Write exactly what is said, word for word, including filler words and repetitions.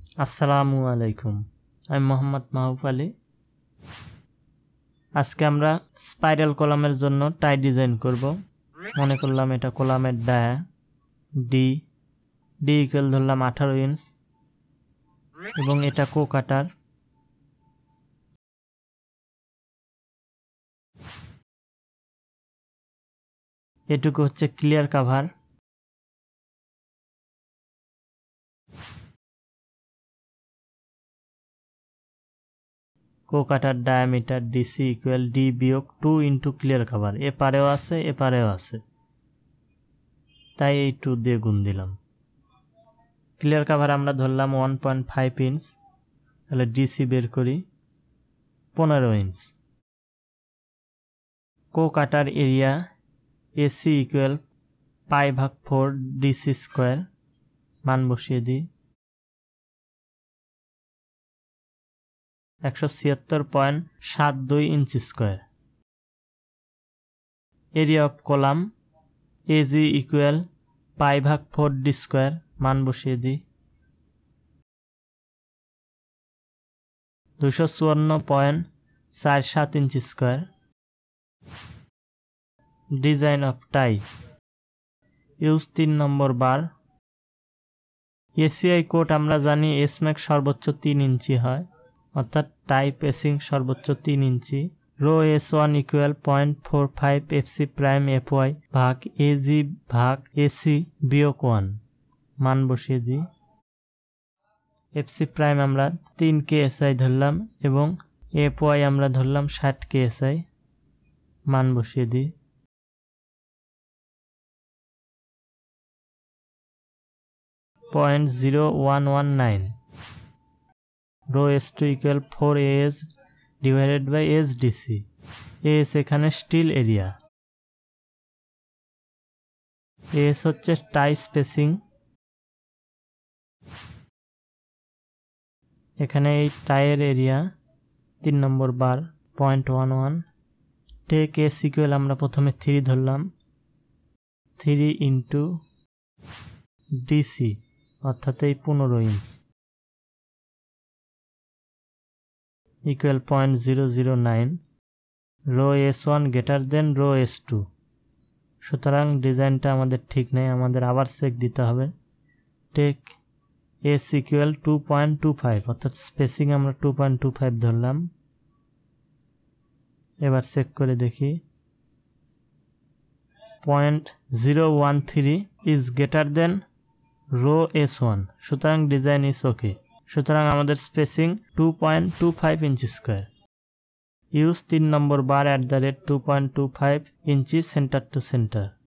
আসসালামু আলাইকুম, আমি মোহাম্মদ মাহবুব আলী। আজকে আমরা স্পাইরাল কলামের জন্য টাই ডিজাইন করব। মনে করলাম এটা কলামের ডায়া, ডি ডি ইকুয়াল ধরলাম আঠারো ইঞ্চ এবং এটা কো কাটার। এটুকু হচ্ছে clear cover. Core cutter diameter DC equal D বিয়োগ টু ইন্টু ক্লিয়ার কাভার। এ পারেও আছে এ পারেও আছে, তাই এই টু দিয়ে গুণ দিলাম। ক্লিয়ার কাভার আমরা ধরলাম ওয়ান পয়েন্ট ফাইভ ইঞ্চ, তাহলে ডিসি বের করি পনেরো inch. Core cutter area AC equal pi ভাগ ফোর ডিসি স্কোয়ার, মান বসিয়ে দিই একশো ছিয়াত্তর পয়েন্ট সাত দুই inch square. Area of column AG equal pi ভাগ ফোর ডি স্কোয়ার, মান বসিয়ে দিই দুশো চুয়ান্ন পয়েন্ট চার সাত inch square. Design of tie use তিন নম্বর বার। এসিআই কোড আমরা জানি এস ম্যাক্স সর্বোচ্চ তিন ইঞ্চি হয়, অর্থাৎ টাই পেসিং সর্বোচ্চ তিন ইঞ্চি। Rho S one equal point four five F C prime F Y ভাগ এজি ভাগ এসি বিয়োগ ওয়ান, মান বসিয়ে দিই। এফ সি প্রাইম আমরা তিন কে এস আই ধরলাম এবং এফ ওয়াই আমরা ধরলাম ষাট কে এস আই, মান বসিয়ে দিই point zero one one nine. Rho S two equal four S divided by S DC. S এখানে স্টিল এরিয়া, এস হচ্ছে টাই স্পেসিং। এখানে এই টাইয়ের এরিয়া তিন নম্বর bar point one one. Take S equal আমরা প্রথমে থ্রি ধরলাম, থ্রি ইন্টু ডিসি অর্থাৎ এই পনেরো inch equal point zero zero nine. Rho S one greater than rho S two, সুতরাং ডিজাইনটা আমাদের ঠিক নেই, আমাদের আবার চেক দিতে হবে। Take S equal to point two five অর্থাৎ স্পেসিং আমরা টু পয়েন্ট টু ফাইভ ধরলাম। এবার চেক করে দেখি point zero one three is greater than rho S one, সুতরাং ডিজাইন ইজ ওকে। সুতরাং আমাদের spacing two point two five inch square. Use তিন নম্বর bar at the rate two point two five inch centre to centre.